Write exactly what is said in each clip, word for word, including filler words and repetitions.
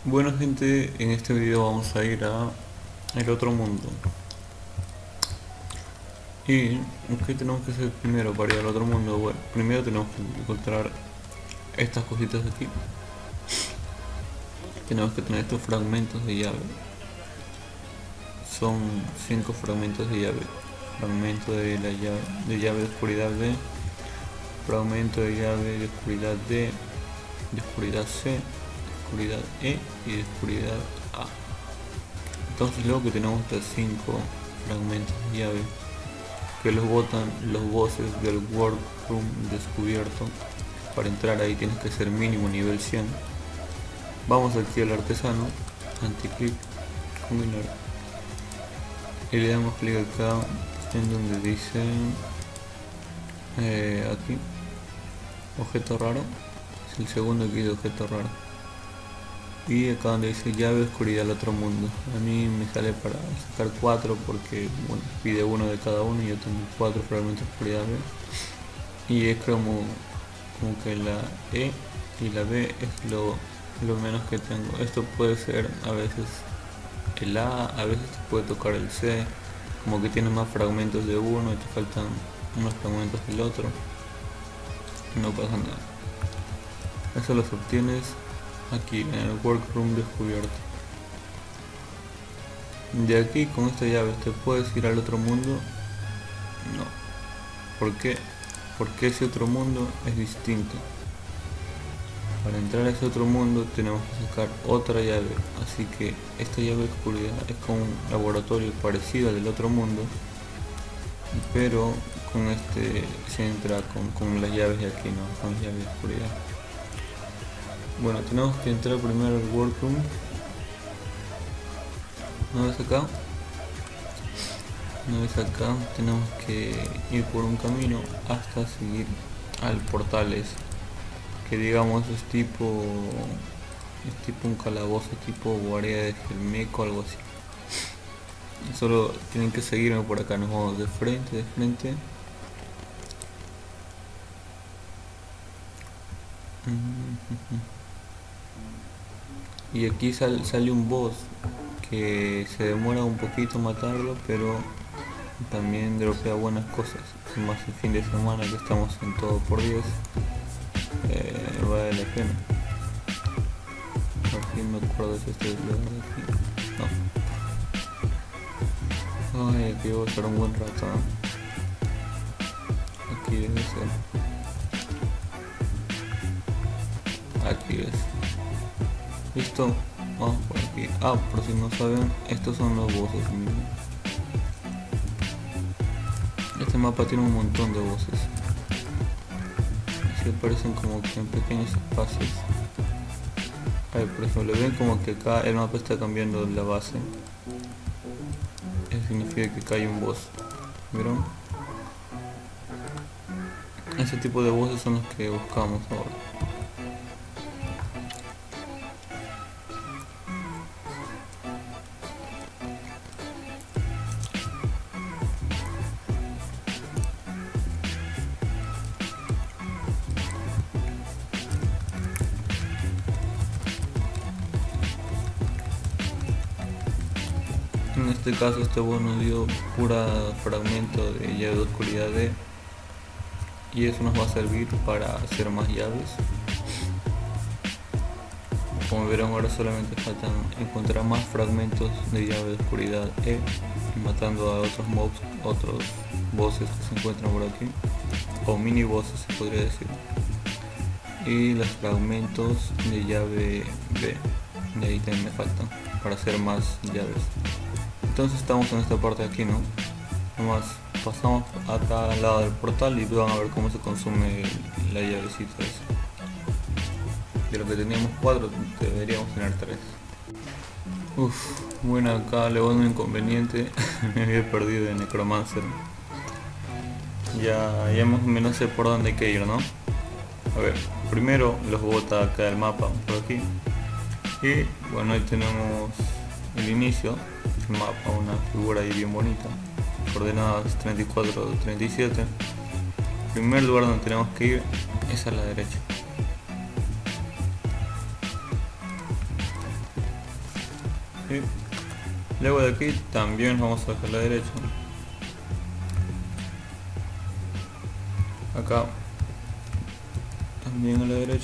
Bueno gente, en este video vamos a ir a el otro mundo. ¿Y qué tenemos que hacer primero para ir al otro mundo? Bueno, primero tenemos que encontrar estas cositas de aquí. Tenemos que tener estos fragmentos de llave. Son cinco fragmentos de llave. Fragmento de la llave de llave de oscuridad B, fragmento de llave de oscuridad D, de oscuridad C, de oscuridad E y de oscuridad A. Entonces luego que tenemos estos cinco fragmentos de llave que los botan los bosses del workroom descubierto, para entrar ahí tienes que ser mínimo nivel cien. Vamos aquí al artesano, anti-click, combinar, y le damos clic acá en donde dice eh, aquí objeto raro, es el segundo aquí de objeto raro, y acá donde dice llave oscuridad al otro mundo. A mí me sale para sacar cuatro porque bueno, pide uno de cada uno y yo tengo cuatro fragmentos de oscuridad B, y es como, como que la E y la B es lo, lo menos que tengo. Esto puede ser a veces el A, a veces te puede tocar el C, como que tiene más fragmentos de uno y te faltan unos fragmentos del otro. No pasa nada, eso los obtienes aquí en el workroom descubierto. De aquí con esta llave te puedes ir al otro mundo. No, ¿por qué? Porque ese otro mundo es distinto. Para entrar a ese otro mundo tenemos que sacar otra llave, así que esta llave de oscuridad es como un laboratorio parecido al del otro mundo, pero con este se entra con, con las llaves de aquí, no con las llaves de oscuridad. Bueno, tenemos que entrar primero al workroom. ¿No ves acá? ¿No ves acá? Tenemos que ir por un camino hasta seguir al portal ese, que digamos es tipo es tipo un calabozo tipo guardia de Gelmeco o algo así. Solo tienen que seguirme por acá, nos vamos de frente, de frente. Y aquí sal, sale un boss que se demora un poquito matarlo, pero también dropea buenas cosas. Más el fin de semana que estamos en todo por diez, eh, vale la pena. Por fin me acuerdo si este es de aquí. No. Ay, aquí voy a estar un buen rato, ¿no? Aquí debe ser. Aquí es. Listo, vamos por aquí. Ah, por si no saben, estos son los bosses. Este mapa tiene un montón de bosses. Así aparecen como que en pequeños espacios. Ahí, por ejemplo, ven como que acá el mapa está cambiando la base. Eso significa que acá hay un boss. ¿Vieron? Ese tipo de bosses son los que buscamos ahora. En este caso este boss nos dio pura fragmento de llave de oscuridad D, y eso nos va a servir para hacer más llaves. Como verán, ahora solamente faltan encontrar más fragmentos de llave de oscuridad E, matando a otros mobs, otros bosses que se encuentran por aquí, o mini bosses se podría decir, y los fragmentos de llave B, de ahí también me faltan para hacer más llaves. Entonces estamos en esta parte de aquí, ¿no? Nomás pasamos acá al lado del portal y van a ver cómo se consume la llavecita esa. De lo que teníamos cuatro, deberíamos tener tres. Uff, bueno, acá le voy a un inconveniente. Me había perdido de Necromancer. Ya, ya más o menos sé por dónde hay que ir, ¿no? A ver, primero los bota acá del mapa, por aquí. Y bueno, ahí tenemos el inicio. Mapa, una figura ahí bien bonita, coordenadas treinta y cuatro, treinta y siete. El primer lugar donde tenemos que ir es a la derecha. Y luego de aquí también vamos a dejar la derecha. Acá también a la derecha.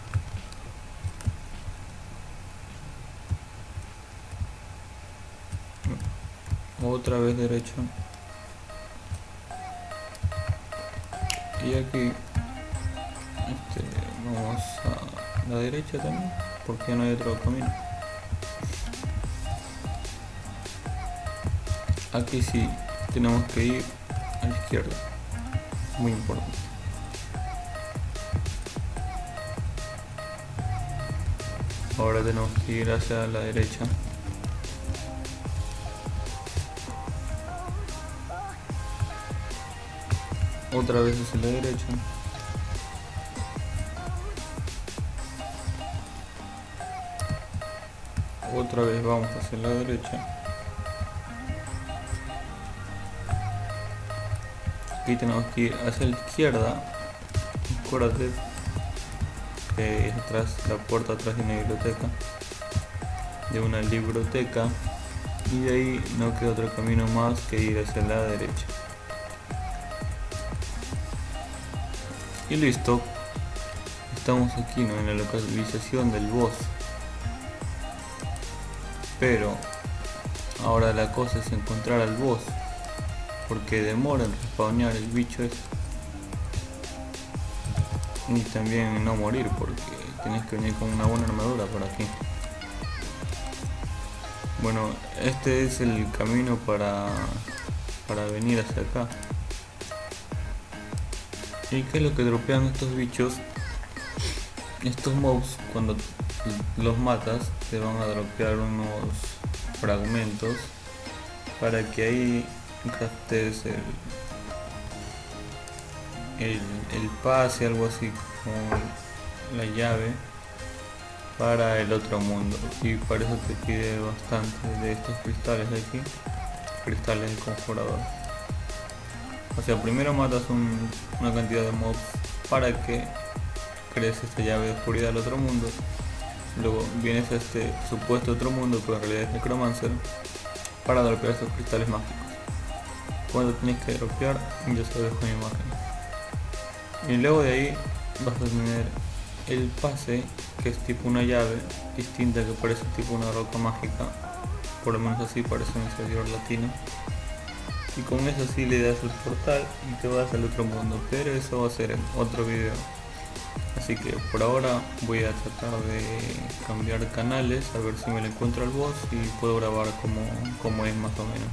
Otra vez derecha. Y aquí este, vamos a la derecha también, porque no hay otro camino. Aquí sí tenemos que ir a la izquierda, muy importante. Ahora tenemos que ir hacia la derecha. Otra vez hacia la derecha. Otra vez vamos hacia la derecha. Aquí tenemos que ir hacia la izquierda. Acuérdate que es atrás, la puerta atrás de una biblioteca, de una biblioteca, y de ahí no queda otro camino más que ir hacia la derecha. Y listo, estamos aquí, ¿no?, en la localización del boss. Pero ahora la cosa es encontrar al boss, porque demora en respawnear el bicho este. Y también no morir, porque tienes que venir con una buena armadura por aquí. Bueno, este es el camino para, para venir hacia acá. ¿Y qué es lo que dropean estos bichos? Estos mobs, cuando los matas, te van a dropear unos fragmentos para que ahí craftes el, el, el pase, algo así como la llave para el otro mundo. Y para eso te pide bastante de estos cristales de aquí, cristales de conjurador. O sea, primero matas un, una cantidad de mobs para que crees esta llave de oscuridad al otro mundo. Luego vienes a este supuesto otro mundo, pero en realidad es Necromancer, para dropear estos cristales mágicos. Cuando tienes que dropear, ya sabes con imagen. Y luego de ahí vas a tener el pase, que es tipo una llave distinta, que parece tipo una roca mágica, por lo menos así parece en el servidor latino. Y con eso sí le das el portal y te vas al otro mundo, pero eso va a ser en otro video. Así que por ahora voy a tratar de cambiar canales, a ver si me lo encuentro al boss y puedo grabar como, como es más o menos,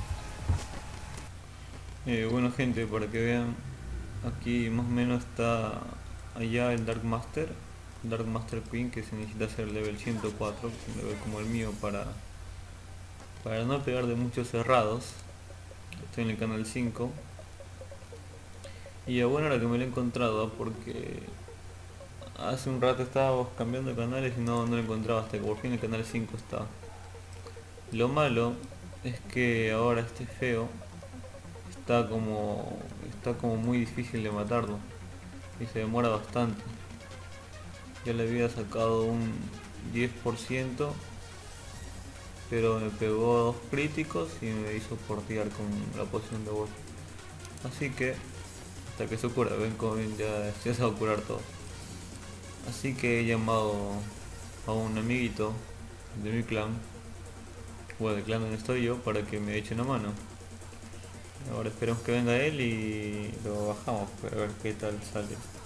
¿no? Eh, bueno gente, para que vean, aquí más o menos está allá el Dark Master, Dark Master Queen, que se necesita ser level ciento cuatro, un level como el mío, para, para no pegar de muchos cerrados. Estoy en el canal cinco. Y es bueno ahora que me lo he encontrado, porque hace un rato estaba cambiando de canales y no, no lo encontraba, hasta que por fin el canal cinco está. Lo malo es que ahora este feo está como está como muy difícil de matarlo y se demora bastante. Ya le había sacado un diez por ciento, pero me pegó dos críticos y me hizo portear con la poción de boss. Así que hasta que se cura, ven como ya, ya se va a curar todo. Así que he llamado a un amiguito de mi clan, o del clan donde estoy yo, para que me eche una mano. Ahora esperemos que venga él y lo bajamos para ver qué tal sale.